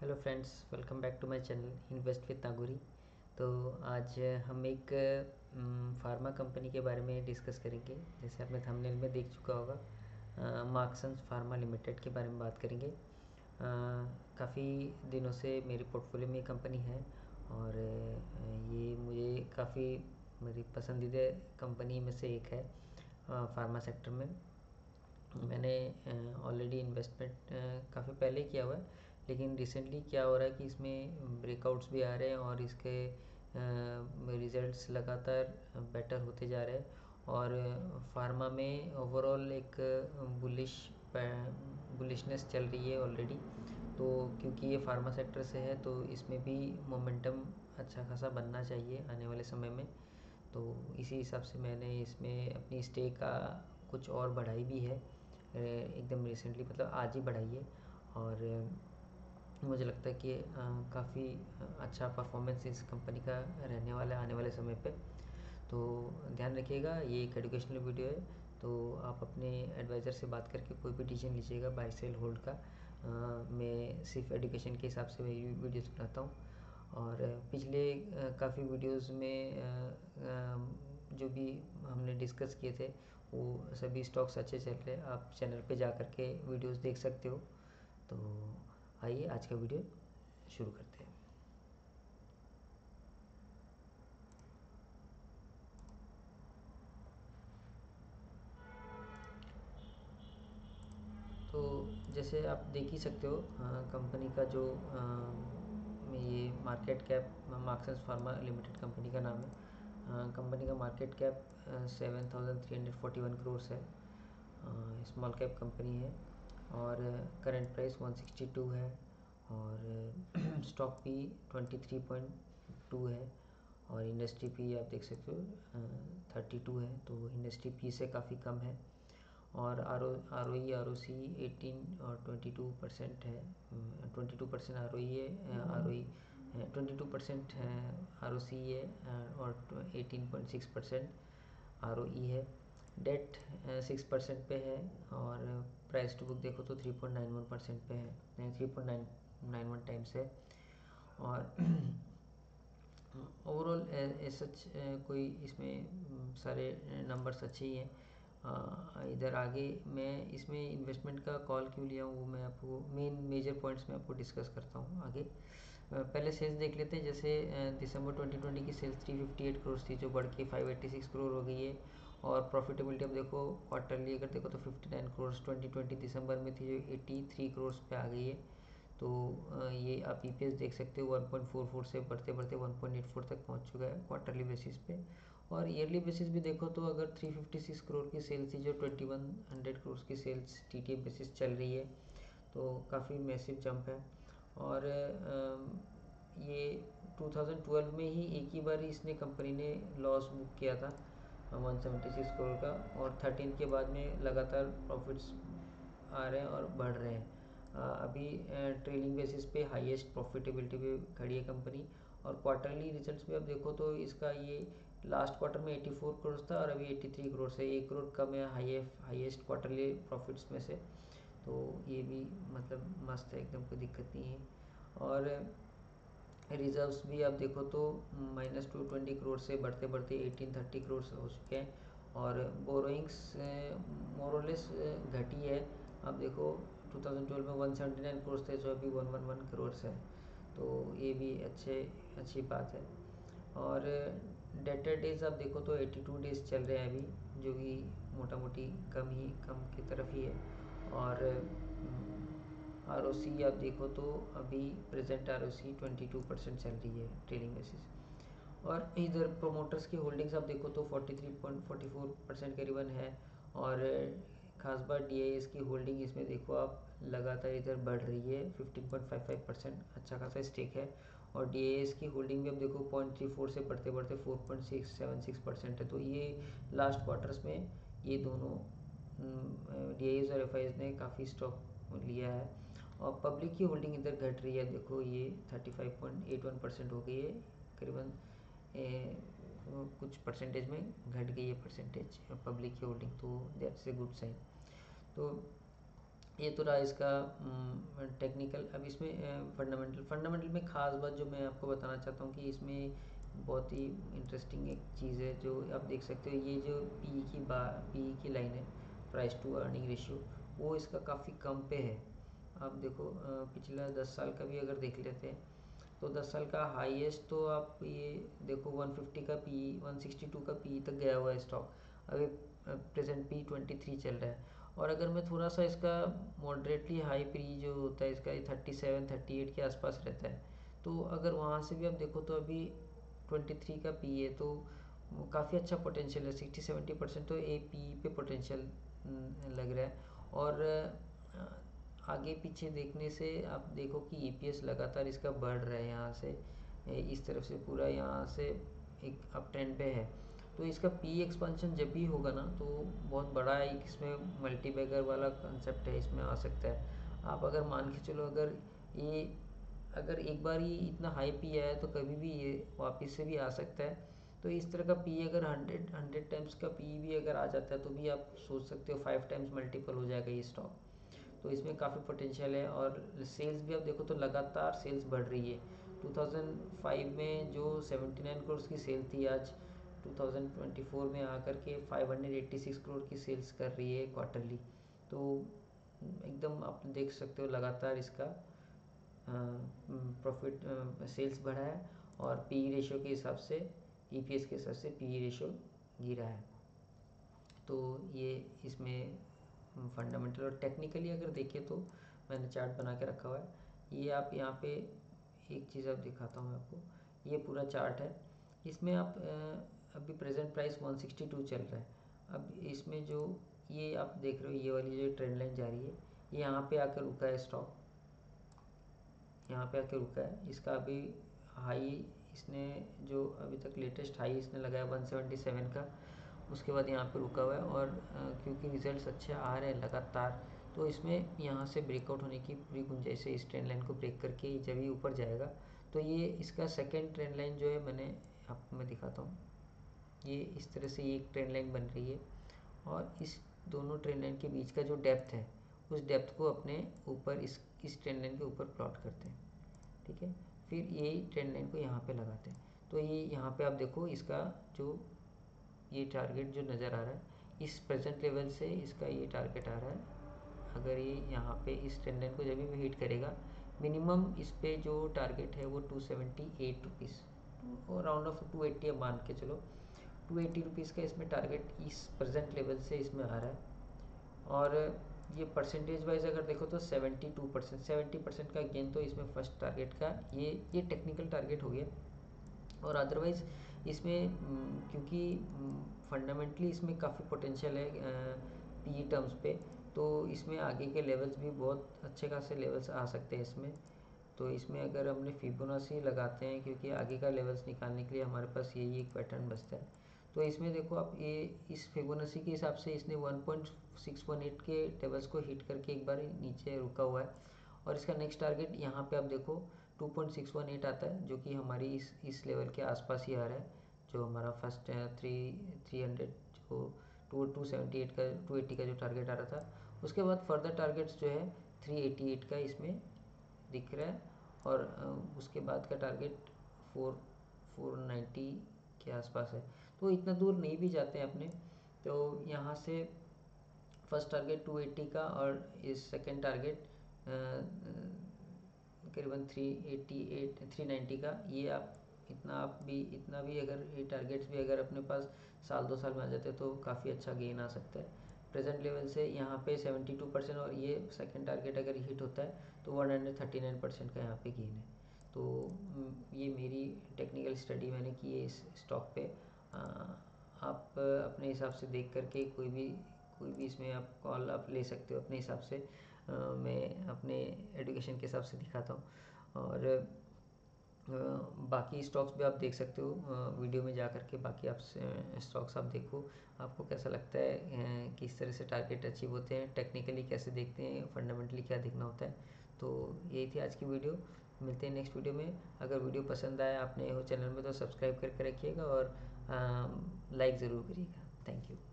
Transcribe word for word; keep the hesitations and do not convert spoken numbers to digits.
Hello friends, welcome back to my channel invest with Naguri. तो आज हम एक फार्मा कंपनी के बारे में डिस्कस करेंगे। जैसे आपने थंबनेल में देख चुका होगा, मार्क्संस फार्मा लिमिटेड के बारे में बात करेंगे। काफ़ी दिनों से मेरे पोर्टफोलियो में ये कंपनी है और ये मुझे काफ़ी मेरी पसंदीदा कंपनी में से एक है फार्मा सेक्टर में। मैंने ऑलरेडी इन्वेस्टमेंट काफ़ी पहले किया हुआ है, लेकिन रिसेंटली क्या हो रहा है कि इसमें ब्रेकआउट्स भी आ रहे हैं और इसके रिज़ल्ट्स लगातार बेटर होते जा रहे हैं और फार्मा में ओवरऑल एक बुलिश बुलिशनेस चल रही है ऑलरेडी। तो क्योंकि ये फार्मा सेक्टर से है तो इसमें भी मोमेंटम अच्छा खासा बनना चाहिए आने वाले समय में। तो इसी हिसाब से मैंने इसमें अपनी स्टे का कुछ और बढ़ाई भी है, एकदम रिसेंटली, मतलब आज ही बढ़ाई है। और मुझे लगता है कि काफ़ी अच्छा परफॉर्मेंस इस कंपनी का रहने वाला है आने वाले समय पे। तो ध्यान रखिएगा, ये एक एजुकेशनल वीडियो है, तो आप अपने एडवाइज़र से बात करके कोई भी डिसीजन लीजिएगा बाय सेल होल्ड का। आ, मैं सिर्फ एजुकेशन के हिसाब से मैं वीडियोज़ बनाता हूँ। और पिछले काफ़ी वीडियोज़ में आ, आ, जो भी हमने डिस्कस किए थे वो सभी स्टॉक्स अच्छे चल रहे हैं। आप चैनल पे जा कर के वीडियोज़ देख सकते हो। तो आइए आज का वीडियो शुरू करते हैं। तो जैसे आप देख ही सकते हो, कंपनी का जो आ, ये market cap, Marksans pharma limited company का नाम है। कंपनी का market cap seven thousand three hundred forty one crore है। स्मॉल कैप कंपनी है और current price one sixty two है और stock P twenty three point two है और इंडस्ट्री पी आप देख सकते हो थर्टी टू है। तो इंडस्ट्री पी से काफ़ी कम है और R O R O E R O C eighteen और ट्वेंटी टू परसेंट है। Twenty two percent R O E है, R O E twenty two percent है, आर ओ सी है और eighteen point six percent R O E है। Debt six percent पे है और प्राइस टू बुक देखो तो three point nine one percent पे है, three point nine nine one times है। और ओवरऑल सच कोई इसमें सारे नंबर्स अच्छे ही हैं। इधर आगे मैं इसमें इन्वेस्टमेंट का कॉल क्यों लिया हूँ वो मैं आपको मेन मेजर पॉइंट्स में आपको डिस्कस करता हूँ आगे। पहले सेल्स देख लेते हैं। जैसे दिसंबर ट्वेंटी ट्वेंटी की sales three fifty eight crore थी, जो बढ़ के फाइव एट्टी सिक्स करोड़ हो गई है। और प्रॉफिटेबिलिटी अब देखो क्वार्टरली अगर देखो तो fifty nine crore twenty twenty दिसंबर में थी, जो एटी थ्री करोड़ पे आ गई है। तो ये आप ई पी एस देख सकते हो वन पॉइंट फोर फोर से बढ़ते बढ़ते वन पॉइंट एट फोर तक पहुंच चुका है क्वार्टरली बेसिस पे। और ईयरली बेसिस भी देखो तो अगर थ्री फिफ्टी सिक्स करोड़ की सेल्स थी, जो ट्वेंटी वन हंड्रेड करोड़ की sales T T M basis चल रही है, तो काफ़ी मैसिव जंप है। और ये टू थाउजेंड ट्वेल्व में ही एक ही बार इसने कंपनी ने लॉस बुक किया था वन सेवेंटी सिक्स करोड़ का, और थर्टीन के बाद में लगातार प्रॉफिट्स आ रहे हैं और बढ़ रहे हैं। अभी ट्रेलिंग बेसिस पे हाईएस्ट प्रॉफिटेबिलिटी पे खड़ी है कंपनी। और क्वार्टरली रिजल्ट्स भी अब देखो तो इसका ये लास्ट क्वार्टर में एटी फोर करोड़ था और अभी एटी थ्री करोड़ से एक करोड़ कम है हाई हाईएस्ट क्वार्टरली प्रॉफिट्स में से। तो ये भी मतलब मस्त है, एकदम कोई दिक्कत नहीं है। और रिजर्व्स भी आप देखो तो माइनस टू ट्वेंटी करोड़ से बढ़ते बढ़ते एटीन थर्टी करोड़ हो चुके हैं। और बोरोइंग्स मोरलेस घटी है। आप देखो टू थाउजेंड ट्वेल्व में वन सेवेंटी नाइन करोड़ थे, जो अभी वन वन वन करोड़ है। तो ये भी अच्छे अच्छी बात है। और डेटर डेज आप देखो तो एटी टू डेज चल रहे हैं अभी, जो कि मोटा मोटी कम ही कम की तरफ ही है। और आर ओ सी आप देखो तो अभी present R O C twenty two percent चल रही है ट्रेडिंग बेसिस। और इधर प्रोमोटर्स की होल्डिंग्स आप देखो तो forty three point forty four percent करीबन है। और खास बात डी आई एस की होल्डिंग इसमें देखो आप लगातार इधर बढ़ रही है, fifteen point five five percent अच्छा खासा स्टेक है। और डी आई एस की होल्डिंग भी अब देखो पॉइंट थ्री फोर से बढ़ते बढ़ते four point six seven six percent है। तो ये लास्ट क्वार्टर्स में ये दोनों डी आई एस और एफ आई एस ने काफ़ी स्टॉक लिया है। और पब्लिक की होल्डिंग इधर घट रही है, देखो ये thirty five point eight one percent हो गई है करीबन, कुछ परसेंटेज में घट गई है परसेंटेज पब्लिक की होल्डिंग, तो दैट्स ए गुड साइन। तो ये तो रहा इसका टेक्निकल। अब इसमें फंडामेंटल फंडामेंटल में ख़ास बात जो मैं आपको बताना चाहता हूँ कि इसमें बहुत ही इंटरेस्टिंग एक चीज़ है जो आप देख सकते हो। ये जो पी की बा पी की लाइन है, प्राइस टू अर्निंग रेशियो, वो इसका काफ़ी कम पे है। आप देखो पिछला दस साल का भी अगर देख लेते हैं तो दस साल का हाईएस्ट तो आप ये देखो वन फिफ्टी का पी, वन सिक्सटी टू का पी तक गया हुआ है स्टॉक। अभी प्रेजेंट पी ट्वेंटी थ्री चल रहा है। और अगर मैं थोड़ा सा इसका मॉडरेटली हाई पी जो होता है इसका थर्टी सेवन थर्टी एट के आसपास रहता है। तो अगर वहाँ से भी आप देखो तो अभी ट्वेंटी थ्री का पी है, तो काफ़ी अच्छा पोटेंशियल है। सिक्सटी सेवेंटी परसेंट तो ए पी पे पोटेंशियल लग रहा है। और आगे पीछे देखने से आप देखो कि ई पी एस लगातार इसका बढ़ रहा है। यहाँ से इस तरफ से पूरा यहाँ से एक अप ट्रेंड पे है। तो इसका पी एक्सपेंशन जब भी होगा ना तो बहुत बड़ा एक इसमें मल्टीबैगर वाला कंसेप्ट है, इसमें आ सकता है। आप अगर मान के चलो अगर ये अगर एक बार ये इतना हाई पी आया तो कभी भी ये वापस से भी आ सकता है। तो इस तरह का पी अगर हंड्रेड हंड्रेड टाइम्स का पी भी अगर आ जाता है तो भी आप सोच सकते हो फाइव टाइम्स मल्टीपल हो जाएगा ये स्टॉक। तो इसमें काफ़ी पोटेंशियल है। और सेल्स भी आप देखो तो लगातार सेल्स बढ़ रही है। टू थाउजेंड फाइव में जो सेवेंटी नाइन करोड़ की सेल थी, आज टू थाउजेंड ट्वेंटी फोर में आकर के five hundred eighty six crore की सेल्स कर रही है क्वार्टरली। तो एकदम आप देख सकते हो लगातार इसका प्रॉफिट सेल्स बढ़ा है। और पी रेशियो के हिसाब से, ई पी एस के हिसाब से पी रेशियो गिरा है। तो ये इसमें फंडामेंटल और टेक्निकली अगर देखें तो मैंने चार्ट बना के रखा हुआ है। ये आप यहाँ पे एक चीज़ अब दिखाता हूँ आपको। ये पूरा चार्ट है। इसमें आप अभी present price one sixty two चल रहा है। अब इसमें जो ये आप देख रहे हो ये वाली जो ट्रेंड लाइन जा रही है, ये यहाँ पे आकर रुका है स्टॉक, यहाँ पे आकर रुका है। इसका अभी हाई इसने जो अभी तक लेटेस्ट हाई इसने लगाया वन सेवेंटी सेवन का, उसके बाद यहाँ पे रुका हुआ है। और क्योंकि रिजल्ट्स अच्छे आ रहे हैं लगातार, तो इसमें यहाँ से ब्रेकआउट होने की पूरी गुंजाइश है। इस ट्रेंड लाइन को ब्रेक करके जब ही ऊपर जाएगा तो ये इसका सेकेंड ट्रेंड लाइन जो है, मैंने आपको मैं दिखाता हूँ। ये इस तरह से ये एक ट्रेंड लाइन बन रही है और इस दोनों ट्रेंड लाइन के बीच का जो डेप्थ है, उस डेप्थ को अपने ऊपर इस इस ट्रेंड लाइन के ऊपर प्लॉट करते हैं, ठीक है। फिर यही ट्रेंड लाइन को यहाँ पे लगाते हैं। तो ये यहाँ पे आप देखो इसका जो ये टारगेट जो नज़र आ रहा है, इस प्रेजेंट लेवल से इसका ये टारगेट आ रहा है। अगर ये यहाँ पे इस ट्रेंड लाइन को जब भी हिट करेगा, मिनिमम इस पे जो टारगेट है वो टू सेवेंटी एट रुपीज़ और राउंड ऑफ टू एट्टी अब मान के चलो, टू एट्टी रुपीज़ का इसमें टारगेट इस प्रेजेंट लेवल से इसमें आ रहा है। और ये परसेंटेज वाइज अगर देखो तो seventy two percent seventy percent का गेन तो इसमें फर्स्ट टारगेट का ये ये टेक्निकल टारगेट हो गया। और अदरवाइज़ इसमें क्योंकि फंडामेंटली इसमें काफ़ी पोटेंशियल है पी टर्म्स पे, तो इसमें आगे के लेवल्स भी बहुत अच्छे खासे लेवल्स आ सकते हैं इसमें। तो इसमें अगर हमने फिबोनाची लगाते हैं, क्योंकि आगे का लेवल्स निकालने के लिए हमारे पास यही एक पैटर्न बचता है। तो इसमें देखो आप ये इस फिबोनाची के हिसाब से इसने one point six one eight के लेवल्स को हिट करके एक बार नीचे रुका हुआ है। और इसका नेक्स्ट टारगेट यहाँ पे आप देखो two point six one eight आता है, जो कि हमारी इस इस लेवल के आसपास ही आ रहा है। जो हमारा फर्स्ट थ्री थ्री हंड्रेड जो टू टू सेवेंटी एट का टू एट्टी का जो टारगेट आ रहा था, उसके बाद फर्दर टारगेट्स जो है थ्री एटी एट का इसमें दिख रहा है। और उसके बाद का टारगेट फोर फोर नाइन्टी के आसपास है। तो इतना दूर नहीं भी जाते हैं अपने। तो यहाँ से फर्स्ट टारगेट टू एट्टी का और इस सेकेंड टारगेट करीबन three eighty eight three ninety का, ये आप इतना आप भी इतना भी अगर ये टारगेट्स भी अगर अपने पास साल दो साल में आ जाते हैं तो काफ़ी अच्छा गेन आ सकता है। प्रेजेंट लेवल से यहाँ पे सेवेंटी टू परसेंट और ये सेकंड टारगेट अगर हिट होता है तो one hundred thirty nine percent का यहाँ पे गेन है। तो ये मेरी टेक्निकल स्टडी मैंने की है इस स्टॉक पे। आ, आप अपने हिसाब से देख करके कोई भी कोई भी इसमें आप कॉल आप ले सकते हो अपने हिसाब से। आ, मैं अपने एजुकेशन के हिसाब से दिखाता हूँ। और आ, बाकी स्टॉक्स भी आप देख सकते हो वीडियो में जा कर के। बाकी आप स्टॉक्स आप देखो, आपको कैसा लगता है, किस तरह से टारगेट अचीव होते हैं, टेक्निकली कैसे देखते हैं, फंडामेंटली क्या देखना होता है। तो यही थी आज की वीडियो। मिलते हैं नेक्स्ट वीडियो में। अगर वीडियो पसंद आया आप नए हो चैनल में तो सब्सक्राइब करके रखिएगा और लाइक ज़रूर करिएगा। Thank you.